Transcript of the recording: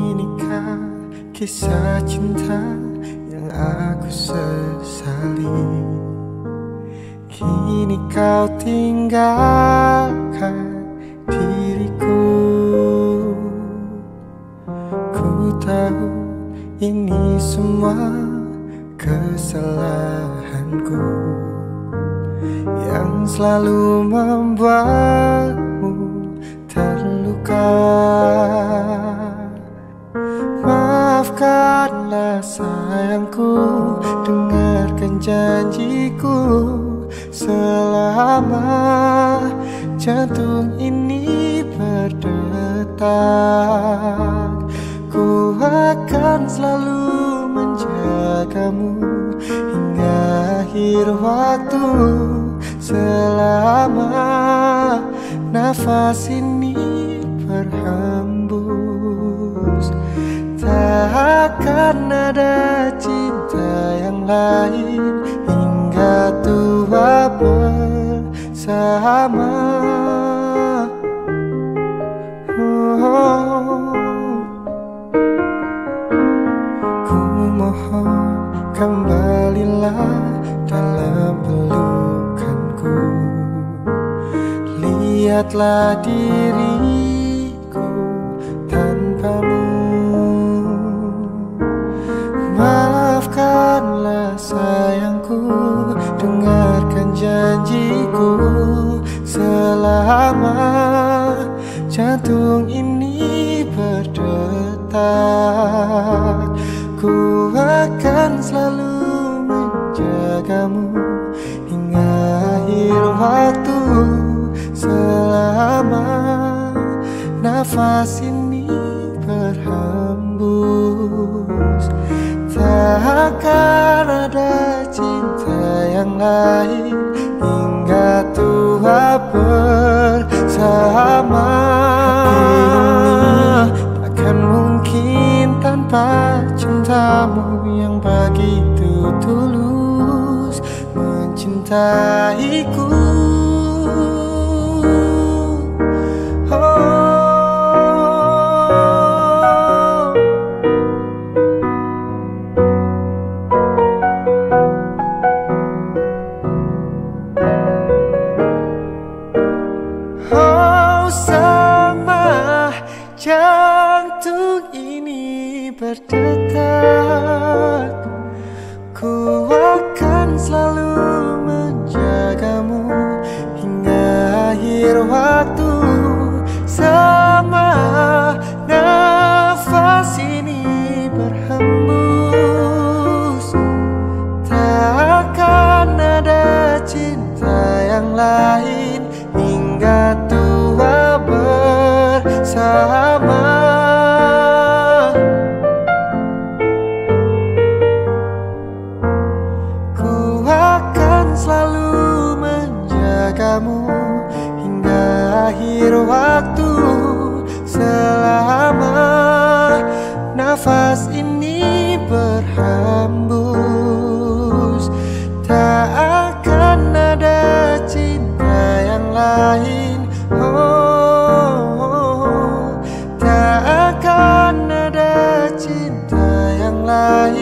Inikah kisah cinta yang aku sesali? Kini kau tinggalkan diriku. Ku tahu ini semua kesalahanku yang selalu membuatmu terluka. Maafkanlah sayangku, dengarkan janjiku. Selama jantung ini berdetak, ku akan selalu menjagamu hingga akhir waktu. Selama nafas ini berhembus, tak akan ada cinta yang lain hingga tua bersama. Ku mohon kembalilah dalam pelukanku. Lihatlah diriku tanpamu. Maafkanlah sayangku, dengarkan janjiku. Selama jantung ini berdetak, ku akan selalu menjagamu hingga akhir waktu. Selama nafas ini berhembus, tak akan ada cinta yang lain hingga tua bersama. Hati ini takkan mungkin tanpa cintamu yang begitu tulus mencintaiku. Jantung ini berdetak, ku akan selalu menjagamu hingga akhir waktu. Sama nafas ini berhembus, tak akan ada cinta yang lain hingga tua bersama. Ku akan selalu menjagamu hingga akhir waktu. Selama nafas ini berhembus, tak akan ada cinta yang lain. Tak akan ada cinta yang lain